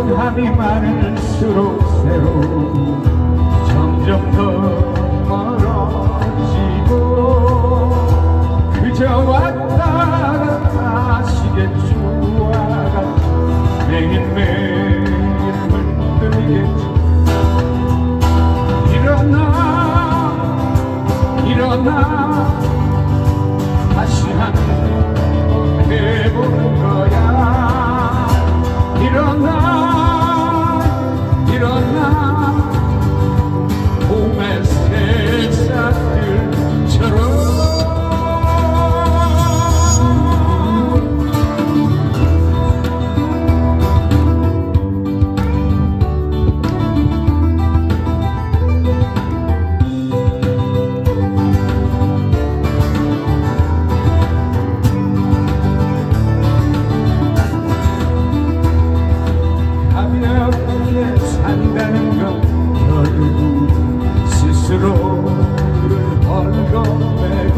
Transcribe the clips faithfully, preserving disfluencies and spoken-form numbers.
고단함이 많을수록 새로운 점점 더 멀어지고 그저 왔다 갔다 시계추와 같이 매일매일 흔들리겠지. 일어나 일어나 다시 한번 해보는 거야. 일어나 일어나 봄의 새싹들처럼. 산다는 건 결국 스스로를 헐거매고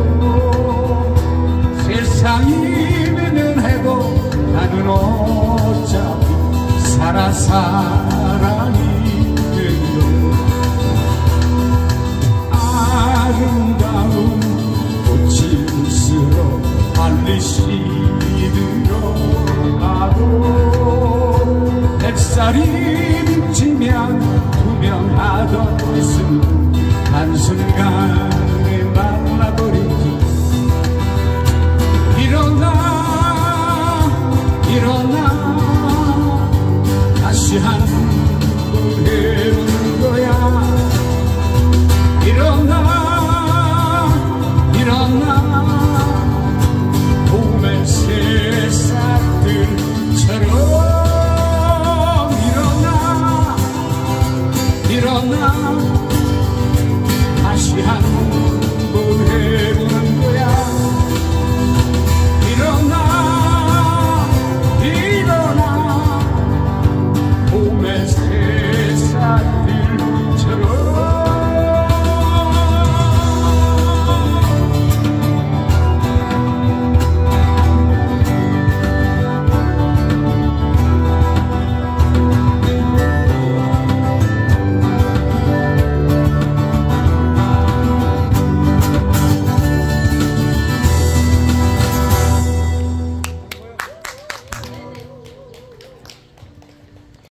세상이 미면해도 나는 어차피 살아 사랑이 되고 아름다운 꽃일수록 빨리 시들어가도 햇살이 지면 투명하던 것은 한순간에 말라버리지. 일어나 일어나 다시 한